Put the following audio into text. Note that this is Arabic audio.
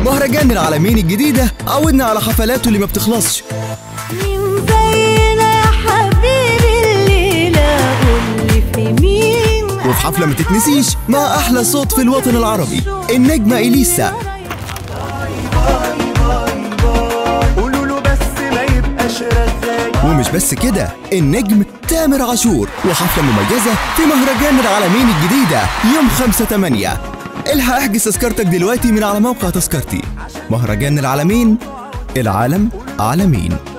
مهرجان العالمين الجديدة عودنا على حفلاته اللي ما بتخلصش. مين زينا يا حبيبي الليلة قولي في مين، وفي حفلة ما تتنسيش مع أحلى صوت في الوطن العربي النجمة إليسا. ومش بس كده، النجم تامر عاشور وحفلة مميزة في مهرجان العالمين الجديدة يوم 5/8. الحق احجز تذكرتك دلوقتي من على موقع تذكرتي. مهرجان العالمين، العالم عالمين.